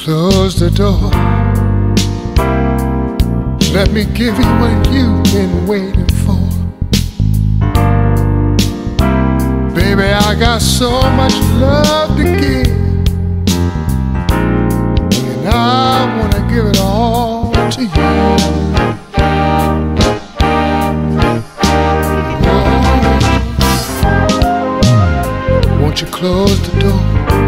Close the door. Let me give you what you've been waiting for. Baby, I got so much love to give, and I wanna give it all to you. Oh, won't you close the door?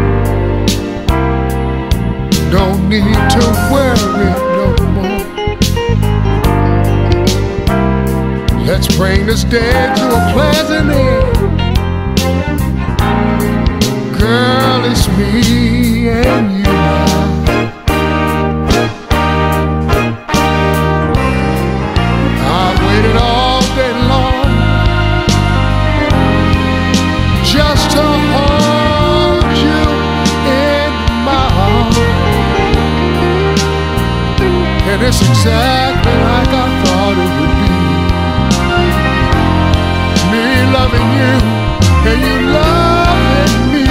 Don't need to worry no more. Let's bring this day to a pleasant end. Girl, it's me and you now. I've waited all day long just to hold you in my arms. And it's exactly like I thought it would be. Me loving you and you loving me.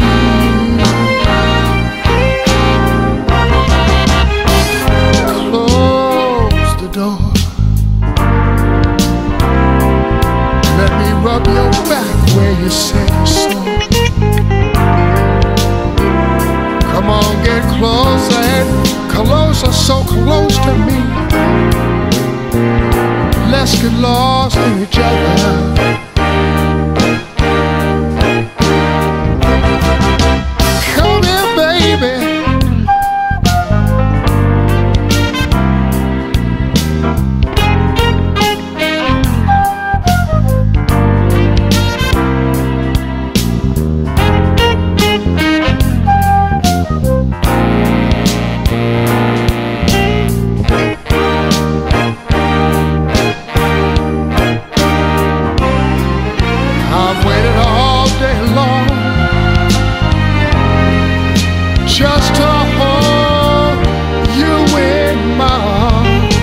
Close the door. Let me rub your back where you said you saw. Come on, get closer and closer, so close to me. Let's get lost in each other. Come here, baby. I've waited all day long just to hold you in my arms.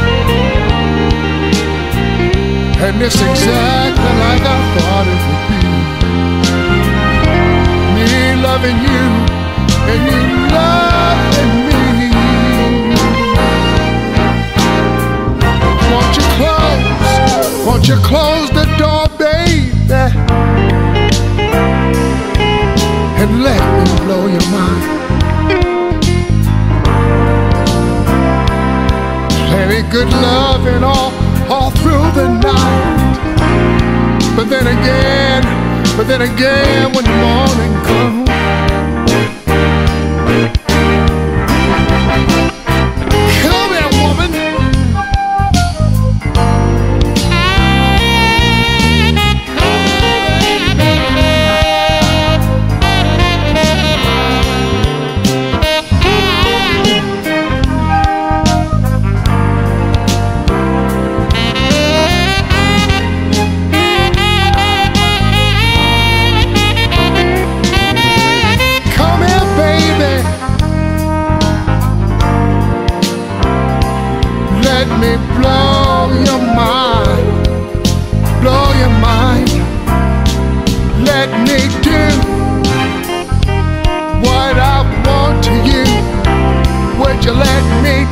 And it's exactly like I thought it would be. Me loving you and you loving me. Won't you close the door, baby, and let me blow your mind. Plenty good loving all through the night. But then again, when the morning comes, come here, woman. Let me blow your mind, blow your mind. Let me do what I want to you. Would you let me